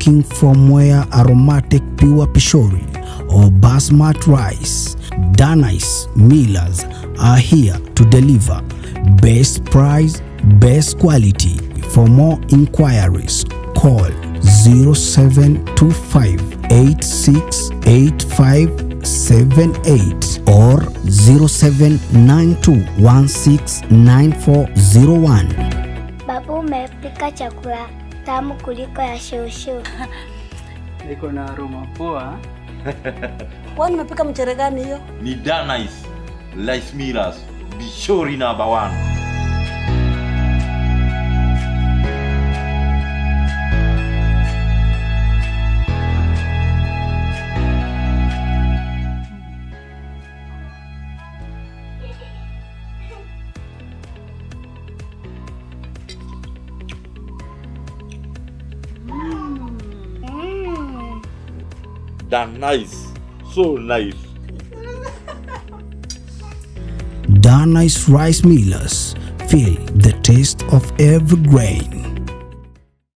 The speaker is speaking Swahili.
looking for more aromatic pure pishori or basmati rice, Danice millers are here to deliver best price, best quality. For more inquiries, call 0725868578 or 0792169401. Babu, umepika chakula tamu kuliko ya shushu. Iko na aroma poa. Kwani umepika mchere gani hiyo? Ni Danice rice millers, Bishori number 1. Danice, so nice. Danice rice millers, feel the taste of every grain.